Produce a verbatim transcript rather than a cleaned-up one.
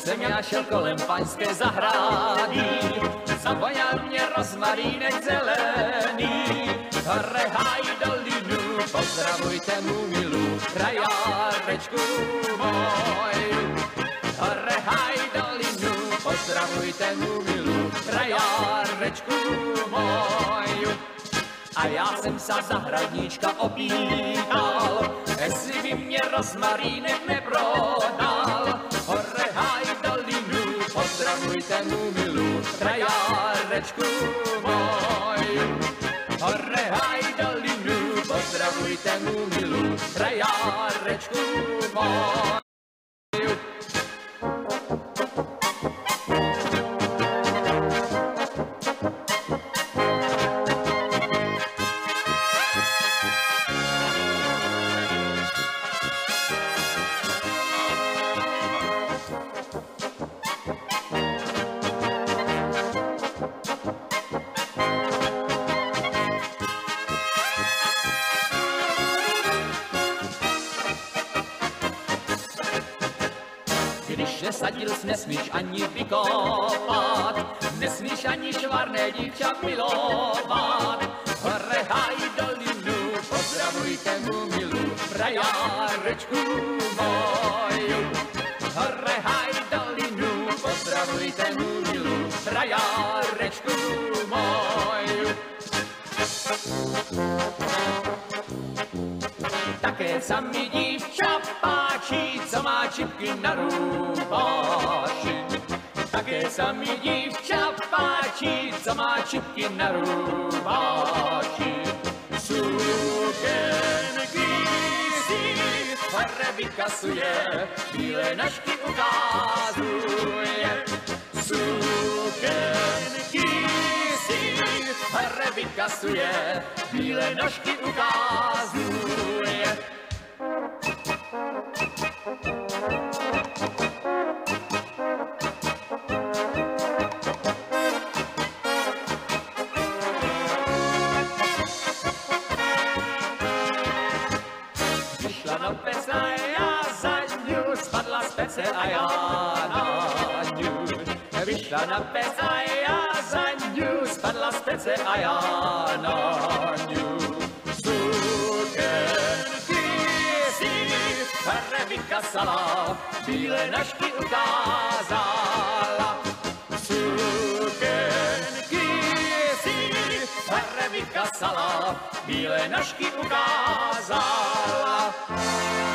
jsem já šel kolem paňské zahrady, zavojal mě rozmarínek zelený. Hore haj dolinu, pozdravujte mu milu, krajárečku můj. Hore haj dolinu, pozdravujte mu milu, krajárečku můj. A já jsem sa zahradníčka opýtal, jestli by mě rozmarínek neprodal. Hore haj dolinu, pozdravujte mu milu, krajárečku můj. Hore haj dolinu, pozdravujte mu milu, krajárečku můj. Když nesadil, nesmíš ani vykopat, nesmíš ani švarné dívča milovat. Hore haj dolinu, pozdravujte mu milu, krajárečku můj. Hore haj dolinu, pozdravujte mu milu, krajárečku můj. Také sa mi dívča páči, co má čipky na rúbáši. Také sa mi dívča páči, co má čipky na rúbáši. Sukenky si hore vykasuje, bílé nožky ukazuje. Sukenky si hore vykasuje, bílé nožky ukazuje. Vyšla na pece a já za ňu, spadla z pece a já na ňu. Vyšla na pece a já za ňu, spadla z pece a já na ňu. Sukenky si hore vykasala, bílé nožky ukázala. Sukenky si hore vykasala, bílé nožky ukázala.